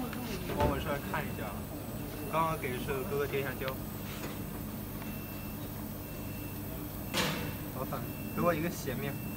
往我这儿看一下，刚刚给是哥哥叠一下胶。老板，给我一个斜面。